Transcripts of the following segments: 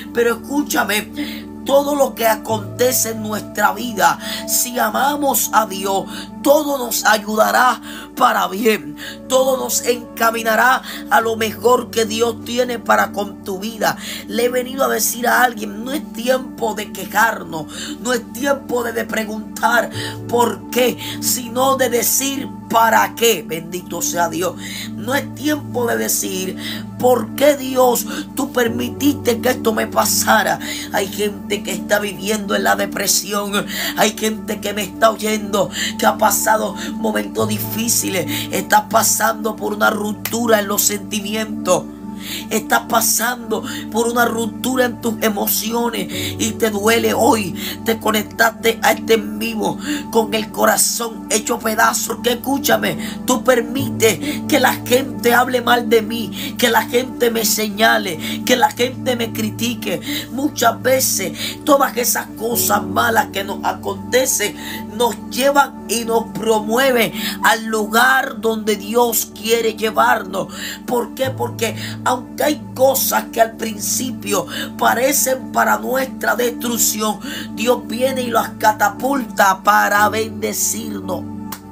Pero escúchame, todo lo que acontece en nuestra vida, si amamos a Dios, todo nos ayudará para bien. Todo nos encaminará a lo mejor que Dios tiene para con tu vida. Le he venido a decir a alguien, no es tiempo de quejarnos, no es tiempo de preguntar por qué, sino de decir para qué. Bendito sea Dios. No es tiempo de decir por qué, Dios, tú permitiste que esto me pasara. Hay gente que está viviendo en la depresión, hay gente que me está oyendo, que ha pasado momentos difíciles, está pasando por una ruptura en los sentimientos, estás pasando por una ruptura en tus emociones y te duele hoy. Te conectaste a este en vivo con el corazón hecho pedazos. Que escúchame, tú permites que la gente hable mal de mí, que la gente me señale, que la gente me critique. Muchas veces todas esas cosas malas que nos acontecen nos llevan y nos promueven al lugar donde Dios quiere llevarnos. ¿Por qué? Porque aunque hay cosas que al principio parecen para nuestra destrucción, Dios viene y las catapulta para bendecirnos.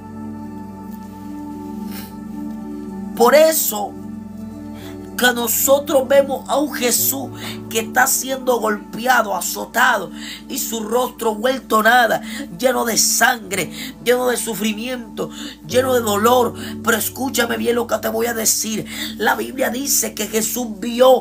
Por eso que nosotros vemos a un Jesús que está siendo golpeado, azotado, y su rostro vuelto nada, lleno de sangre, lleno de sufrimiento, lleno de dolor. Pero escúchame bien lo que te voy a decir. La Biblia dice que Jesús vio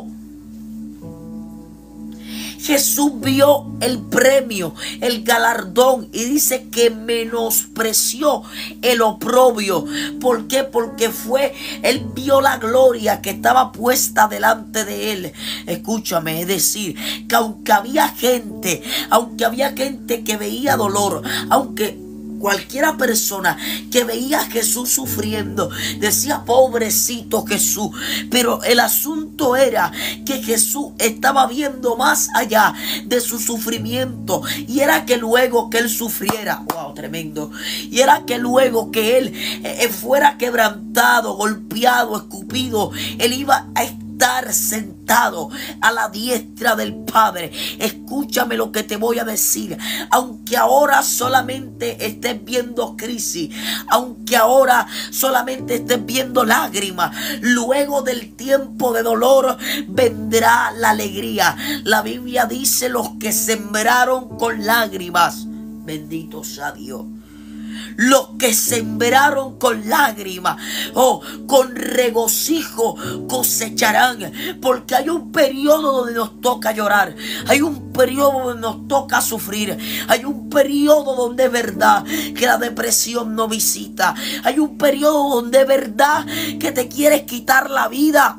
el premio, el galardón, y dice que menospreció el oprobio. ¿Por qué? Porque él vio la gloria que estaba puesta delante de él. Escúchame, es decir, que aunque había gente que veía dolor, aunque cualquiera persona que veía a Jesús sufriendo decía pobrecito Jesús, pero el asunto era que Jesús estaba viendo más allá de su sufrimiento, y era que luego que él sufriera, wow, tremendo, y era que luego que él fuera quebrantado, golpeado, escupido, él iba a estar sentado a la diestra del Padre. Escúchame lo que te voy a decir. Aunque ahora solamente estés viendo crisis, aunque ahora solamente estés viendo lágrimas, luego del tiempo de dolor vendrá la alegría. La Biblia dice: los que sembraron con lágrimas, bendito sea Dios. Los que sembraron con lágrimas, con regocijo cosecharán. Porque hay un periodo donde nos toca llorar, hay un periodo donde nos toca sufrir, hay un periodo donde es verdad que la depresión nos visita, hay un periodo donde es verdad que te quieres quitar la vida.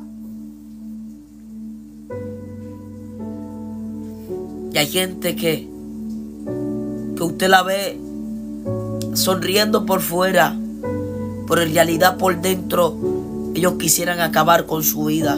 Y hay gente que usted la ve sonriendo por fuera, pero en realidad por dentro ellos quisieran acabar con su vida.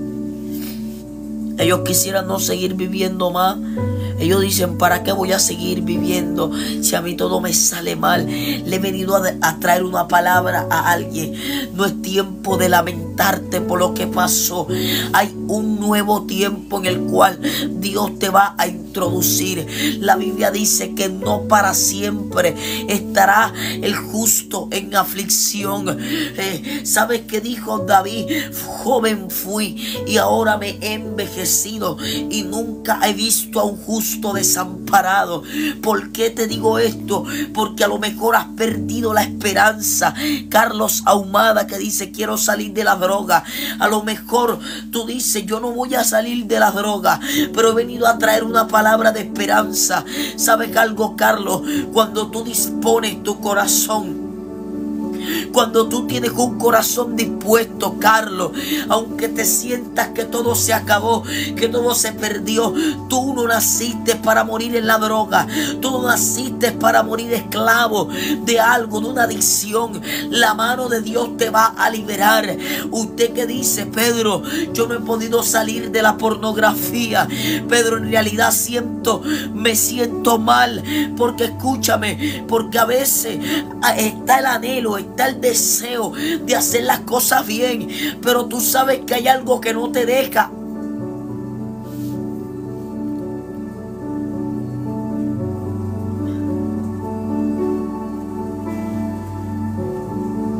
Ellos quisieran no seguir viviendo más. Ellos dicen: ¿para qué voy a seguir viviendo si a mí todo me sale mal? Le he venido a traer una palabra a alguien. No es tiempo de lamentarte por lo que pasó. Hay un nuevo tiempo en el cual Dios te va a introducir. La Biblia dice que no para siempre estará el justo en aflicción. ¿Sabes qué dijo David? Joven fui y ahora me he envejecido y nunca he visto a un justo desamparado. ¿Por qué te digo esto? Porque a lo mejor has perdido la esperanza. Carlos Ahumada, que dice: quiero salir de la droga. A lo mejor tú dices: yo no voy a salir de la droga, pero he venido a traer una palabra de esperanza. ¿Sabes algo, Carlos? Cuando tú dispones tu corazón, cuando tú tienes un corazón dispuesto, Carlos, aunque te sientas que todo se acabó, que todo se perdió, tú no naciste para morir en la droga, tú no naciste para morir esclavo de algo, de una adicción. La mano de Dios te va a liberar. Usted que dice: Pedro, yo no he podido salir de la pornografía, Pedro, en realidad me siento mal, porque escúchame, porque a veces está el anhelo, está el deseo de hacer las cosas bien, pero tú sabes que hay algo que no te deja.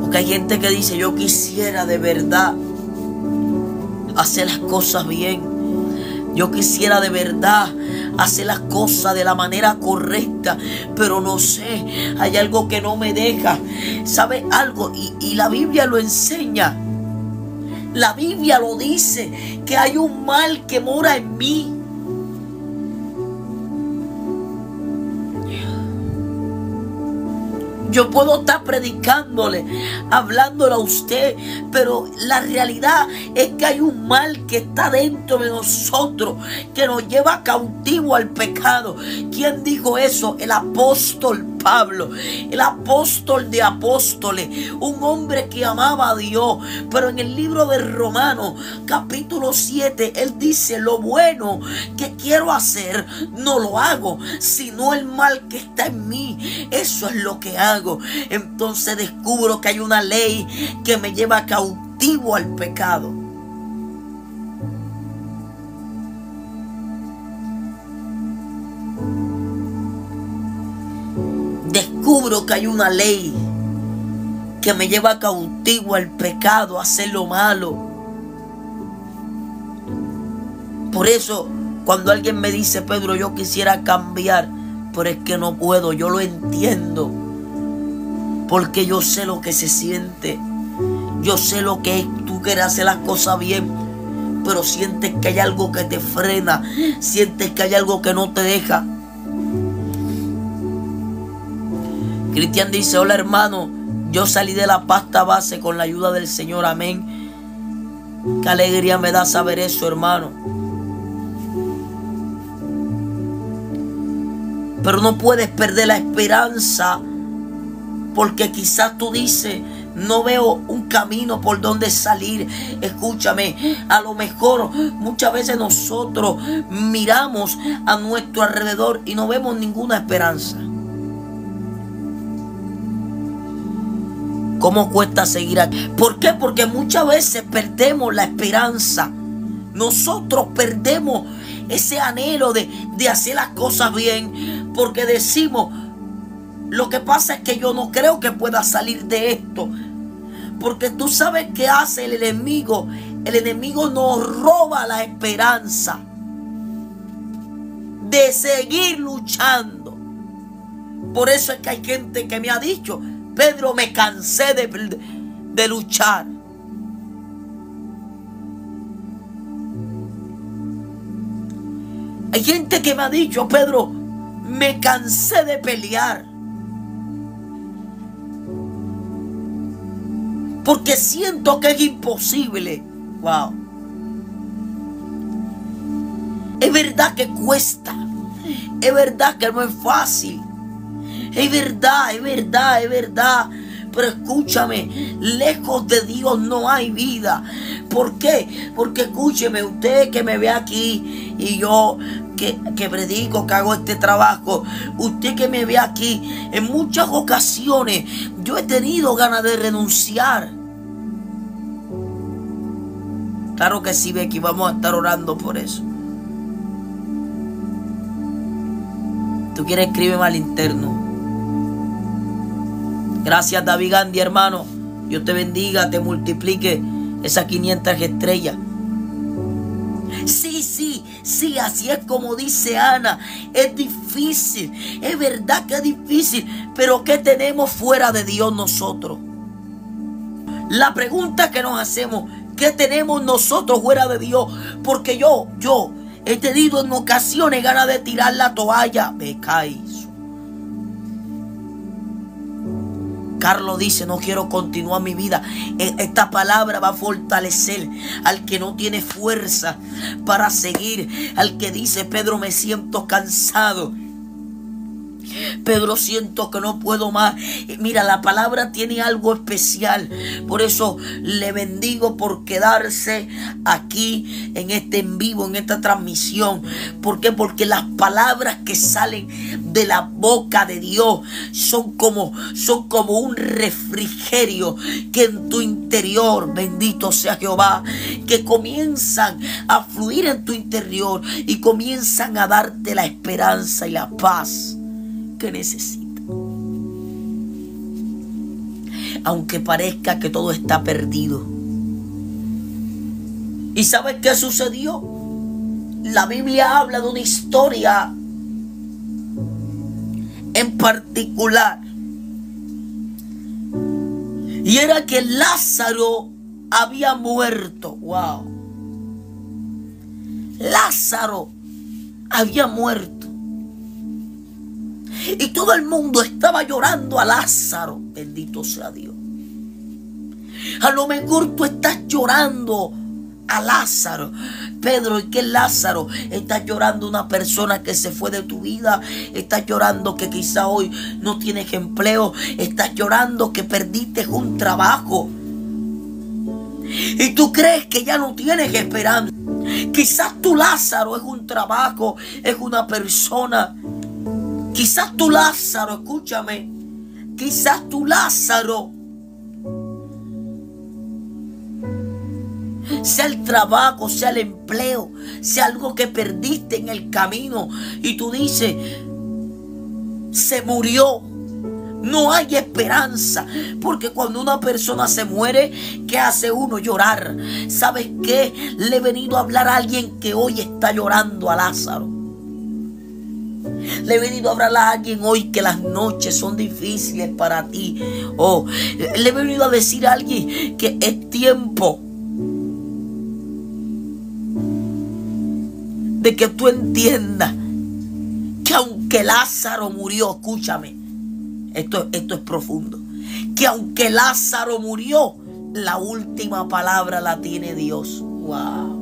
Porque hay gente que dice, yo quisiera de verdad hacer las cosas bien. Yo quisiera de verdad hacer las cosas de la manera correcta, pero no sé, hay algo que no me deja. ¿Sabe algo? Y la Biblia lo enseña. La Biblia lo dice, que hay un mal que mora en mí. Yo puedo estar predicándole, hablándole a usted, pero la realidad es que hay un mal que está dentro de nosotros, que nos lleva cautivo al pecado. ¿Quién dijo eso? El apóstol Pablo, el apóstol de apóstoles, un hombre que amaba a Dios. Pero en el libro de Romanos, capítulo 7, él dice, lo bueno que quiero hacer, no lo hago, sino el mal que está en mí, eso es lo que hago. Entonces descubro que hay una ley que me lleva cautivo al pecado. Descubro que hay una ley que me lleva cautivo al pecado, a hacer lo malo. Por eso, cuando alguien me dice, Pedro, yo quisiera cambiar, pero es que no puedo, yo lo entiendo. Porque yo sé lo que se siente. Yo sé lo que es. Tú quieres hacer las cosas bien, pero sientes que hay algo que te frena. Sientes que hay algo que no te deja. Cristian dice, hola hermano, yo salí de la pasta base con la ayuda del Señor, amén. Qué alegría me da saber eso, hermano. Pero no puedes perder la esperanza, porque quizás tú dices, no veo un camino por donde salir. Escúchame, a lo mejor muchas veces nosotros miramos a nuestro alrededor y no vemos ninguna esperanza. ¿Cómo cuesta seguir aquí? ¿Por qué? Porque muchas veces perdemos la esperanza. Nosotros perdemos ese anhelo de hacer las cosas bien, porque decimos, lo que pasa es que yo no creo que pueda salir de esto. Porque tú sabes qué hace el enemigo. El enemigo nos roba la esperanza de seguir luchando. Por eso es que hay gente que me ha dicho, Pedro, me cansé de luchar. Hay gente que me ha dicho, Pedro, me cansé de pelear. Porque siento que es imposible. Wow. Es verdad que cuesta. Es verdad que no es fácil. Es verdad, es verdad, es verdad. Pero escúchame, lejos de Dios no hay vida. ¿Por qué? Porque escúcheme, usted que me ve aquí y yo que predico, que hago este trabajo, usted que me ve aquí, en muchas ocasiones yo he tenido ganas de renunciar. Claro que sí, Becky, vamos a estar orando por eso. Tú quieres, escríbeme al interno. Gracias, David Gandhi, hermano. Dios te bendiga, te multiplique esas 500 estrellas. Sí, así es como dice Ana. Es difícil, es verdad que es difícil, pero ¿qué tenemos fuera de Dios nosotros? La pregunta que nos hacemos, ¿qué tenemos nosotros fuera de Dios? Porque yo he tenido en ocasiones ganas de tirar la toalla. Me caí. Carlos dice, no quiero continuar mi vida. Esta palabra va a fortalecer al que no tiene fuerza para seguir. Al que dice, Pedro, me siento cansado. Pedro, siento que no puedo más. Mira, la palabra tiene algo especial. Por eso le bendigo por quedarse aquí en este en vivo, en esta transmisión. ¿Por qué? Porque las palabras que salen de la boca de Dios son como un refrigerio que en tu interior, bendito sea Jehová, que comienzan a fluir en tu interior y comienzan a darte la esperanza y la paz que necesita. aunque parezca que todo está perdido. ¿Y sabes qué sucedió? La Biblia habla de una historia en particular. Y era que Lázaro había muerto. Wow. Lázaro había muerto. Y todo el mundo estaba llorando a Lázaro. Bendito sea Dios. A lo mejor tú estás llorando a Lázaro. Pedro, ¿y qué es Lázaro? Estás llorando a una persona que se fue de tu vida. Estás llorando que quizá hoy no tienes empleo. Estás llorando que perdiste un trabajo. Y tú crees que ya no tienes esperanza. Quizás tu Lázaro es un trabajo, es una persona. Quizás tu Lázaro, escúchame, quizás tu Lázaro sea el trabajo, sea el empleo, sea algo que perdiste en el camino y tú dices, se murió, no hay esperanza. Porque cuando una persona se muere, ¿qué hace uno? Llorar. ¿Sabes qué? Le he venido a hablar a alguien que hoy está llorando a Lázaro. Le he venido a hablar a alguien hoy que las noches son difíciles para ti. Oh, le he venido a decir a alguien que es tiempo de que tú entiendas que aunque Lázaro murió, escúchame, esto es profundo, que aunque Lázaro murió, la última palabra la tiene Dios. Wow.